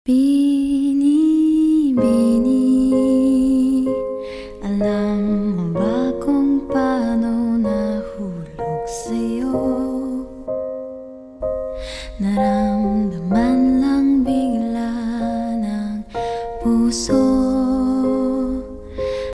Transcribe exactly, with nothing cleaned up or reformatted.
Binibini, alam mo ba kung paano nahulog sa'yo? Naramdaman lang bigla ng puso